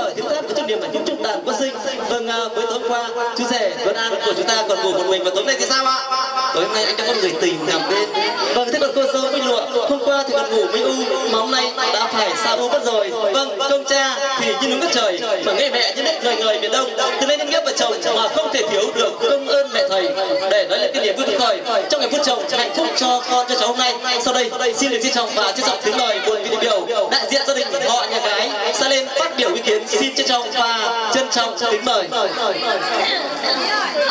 thời thiếu thắt của chút niềm hạnh phúc chúc đàn quân sinh. Vâng, với tối qua chú rể Tuấn An của chúng ta còn ngủ một mình, và tối nay thì sao ạ? Tối hôm nay anh đã có người tình nằm bên. Vâng, thế còn cô dâu với lụa hôm qua thì còn ngủ với U, mà hôm nay đã phải xa U mất rồi. Vâng, công cha thì như núi đất trời, mà nghe mẹ như đất người miền Đông. Từ nay đến nghĩa vợ chồng mà không thể thiếu được công ơn mẹ thầy, để nói lên cái niềm vui phấn khởi trong ngày phút chồng hạnh phúc cho con cho cháu hôm nay. Sau đây xin được trân trọng và trân trọng kính mời buổi vị biểu đại diện gia đình họ nhà gái sẽ lên phát biểu ý kiến. Xin trân trọng và trân trọng kính mời.